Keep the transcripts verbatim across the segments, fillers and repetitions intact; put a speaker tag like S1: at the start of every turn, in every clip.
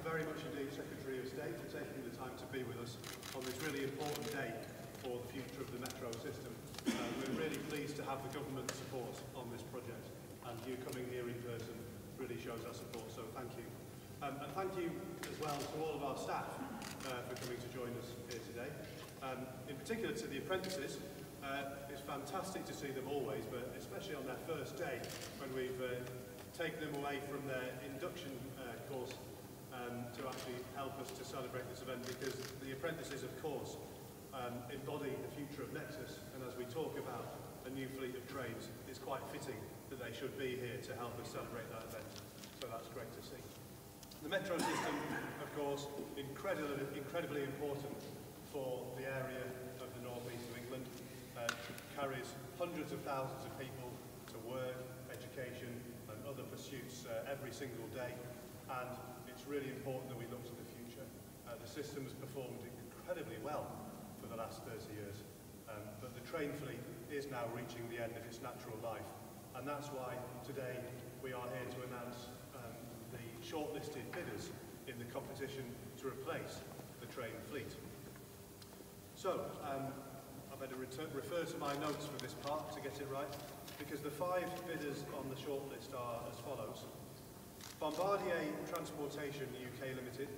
S1: very much indeed, Secretary of State, for taking the time to be with us on this really important day for the future of the metro system. Uh, we're really pleased to have the government's support on this project, and you coming here in person really shows our support, so thank you. Um, and thank you as well to all of our staff uh, for coming to join us here today. Um, in particular to the apprentices. Uh, it's fantastic to see them always, but especially on their first day when we've uh, taken them away from their induction uh, course um, to actually help us to celebrate this event, because the apprentices, of course, um, embody the future of Nexus, and as we talk about a new fleet of trains, it's quite fitting that they should be here to help us celebrate that event, so that's great to see. The metro system, of course, incredibly, incredibly important for the area of the northeast of England. Uh, carries hundreds of thousands of people to work, education and other pursuits uh, every single day, and it's really important that we look to the future. Uh, the system has performed incredibly well for the last thirty years, um, but the train fleet is now reaching the end of its natural life, and that's why today we are here to announce um, the shortlisted bidders in the competition to replace the train fleet. So, um, I better return, refer to my notes for this part to get it right, because the five bidders on the shortlist are as follows. Bombardier Transportation U K Limited,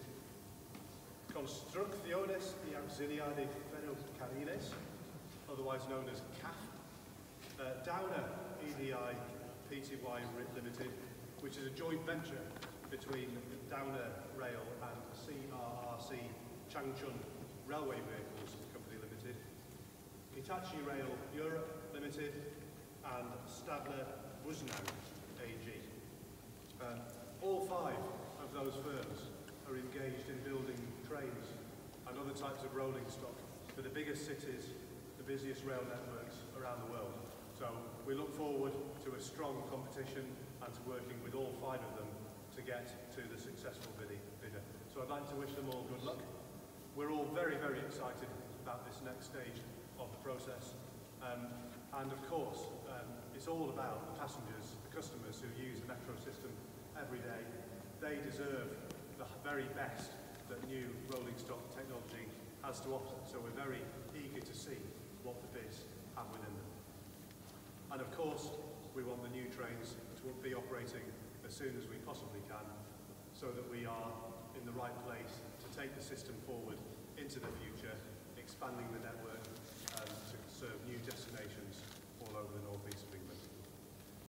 S1: Construcciones y Auxiliar de Ferrocarriles, otherwise known as C A F, uh, Downer E D I Pty Limited, which is a joint venture between Downer Rail and C R R C Changchun Railway Vehicles Company Limited, Hitachi Rail Europe Limited, and Stadler Busnau A G. Um, all five of those firms are engaged in building trains and other types of rolling stock for the biggest cities, the busiest rail networks around the world. So we look forward to a strong competition and to working with all five of them to get to the successful bidder. So I'd like to wish them all good luck. We're all very, very excited about this next stage of the process. Um, and of course, um, it's all about the passengers, the customers who use the metro system every day. They deserve the very best that new rolling stock technology has to offer. So we're very eager to see what the bids have within them. And of course, we want the new trains to be operating as soon as we possibly can, so that we are in the right place to take the system forward into the future, expanding the network um, to serve new destinations all over the northeast of England.